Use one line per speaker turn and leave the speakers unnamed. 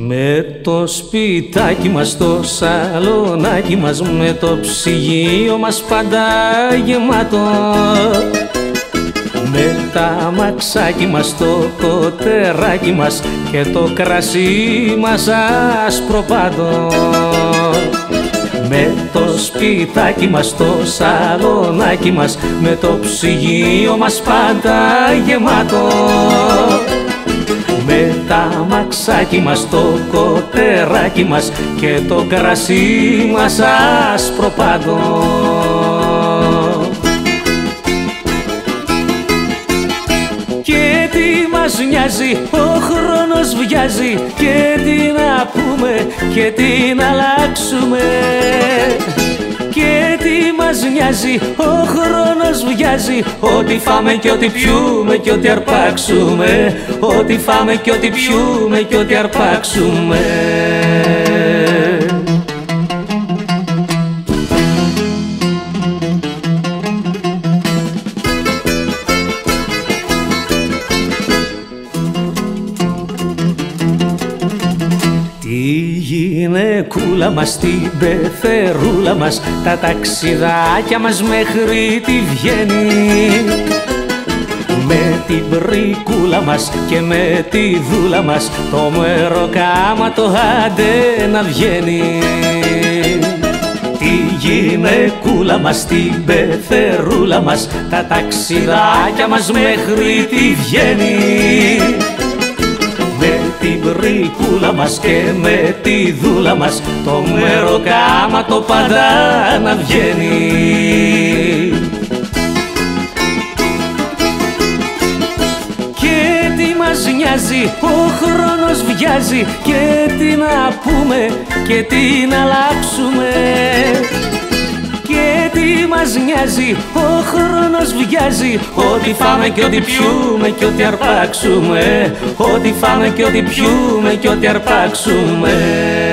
Με το σπιτάκι μας, το σαλονάκι μας, με το ψυγείο μας πάντα γεμάτο, με τα μαξάκι μας, το κοτεράκι μας και το κρασί μας ασπροπάτο. Με το σπιτάκι μας, το σαλονάκι μας, με το ψυγείο μας πάντα γεμάτο, με τα μαξάκι μας, το κοτεράκι μας και το κρασί μας ασπροπάτο. Και τι μας νοιάζει, ο χρόνος βιάζει, και τι να πούμε και τι να αλλάξουμε. Και τι μας νοιάζει, ο χρόνος βιάζει, ό,τι φάμε και ό,τι πιούμε και ό,τι αρπάξουμε, ό,τι φάμε και ό,τι πιούμε και ό,τι αρπάξουμε. Γυναικούλα μας, την πεθερούλα μας, τα ταξιδάκια μας μέχρι τη Βιέννη, με την πρικούλα μας και με τη δούλα μας, το μεροκάματο άντε να βγαίνει. Τη γυναικούλα μας, την πεθερούλα μας, τα ταξιδάκια μας μέχρι τη Βιέννη, με την πρικούλα μας και με τη δούλα μας, το μεροκάματο πάντα να βγαίνει. Και τι μας νοιάζει, ο χρόνος βιάζει, και τι να πούμε και τι να αλλάξουμε. Και τι μας νοιάζει, ο χρόνος βιάζει, ό,τι φάμε και ό,τι πιούμε και ό,τι αρπάξουμε, ό,τι φάμε και ό,τι πιούμε και ό,τι αρπάξουμε.